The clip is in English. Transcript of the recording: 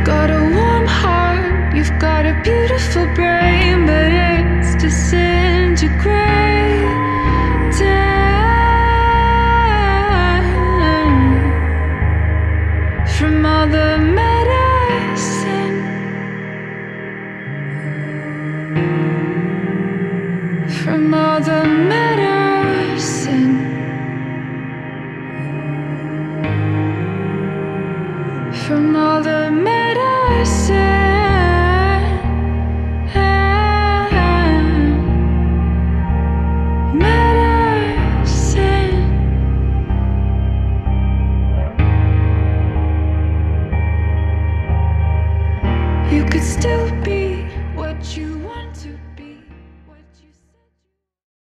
got a warm heart, you've got a beautiful brain, but it's disintegrating. From all the medicine, from all the medicine, from all the medicine.